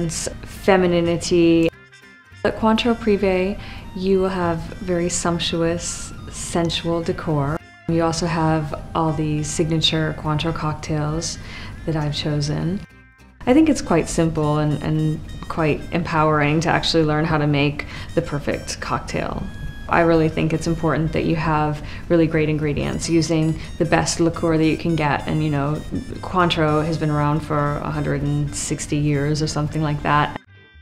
femininity. At Cointreau Privé, you will have very sumptuous, sensual decor. You also have all the signature Cointreau cocktails that I've chosen. I think it's quite simple and quite empowering to actually learn how to make the perfect cocktail. I really think it's important that you have really great ingredients, using the best liqueur that you can get. And you know, Cointreau has been around for 160 years or something like that.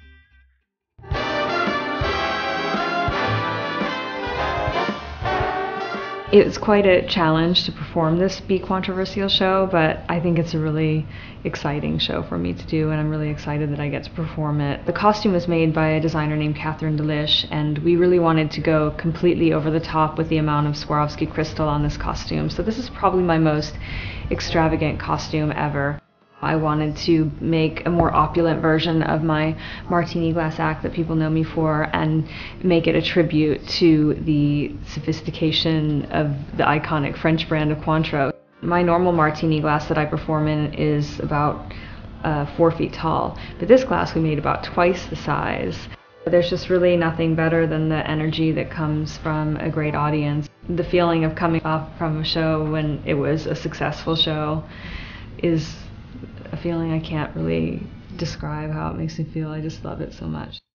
It's quite a challenge to perform this Be Controversial show, but I think it's a really exciting show for me to do, and I'm really excited that I get to perform it. The costume was made by a designer named Catherine Delish, and we really wanted to go completely over the top with the amount of Swarovski crystal on this costume. So this is probably my most extravagant costume ever. I wanted to make a more opulent version of my martini glass act that people know me for, and make it a tribute to the sophistication of the iconic French brand of Cointreau. My normal martini glass that I perform in is about 4 feet tall, but this glass we made about twice the size. There's just really nothing better than the energy that comes from a great audience. The feeling of coming off from a show when it was a successful show is a feeling I can't really describe how it makes me feel. I just love it so much.